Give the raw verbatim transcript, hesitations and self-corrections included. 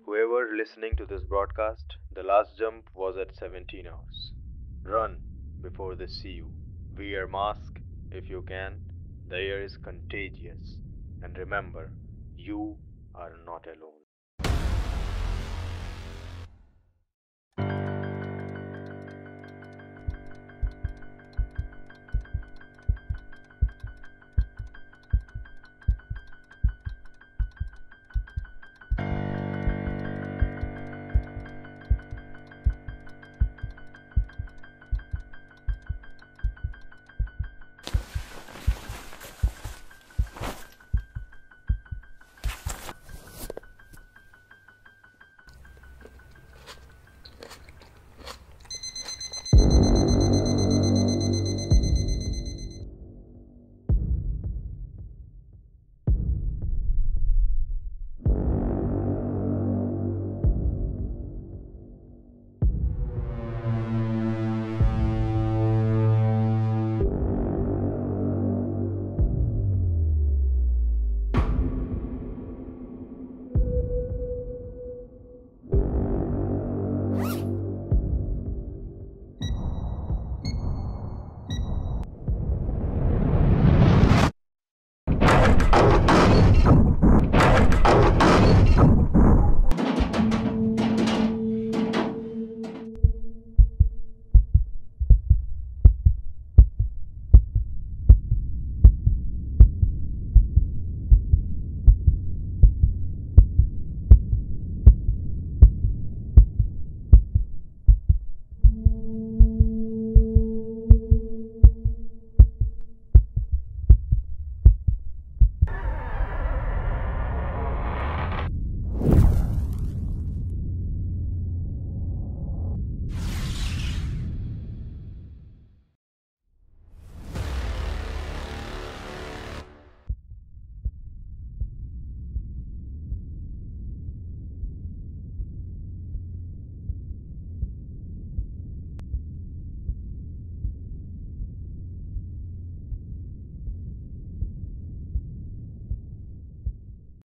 Whoever listening to this broadcast, the last jump was at seventeen hours. Run before they see you. Wear mask if you can. The air is contagious. And remember, you are not alone.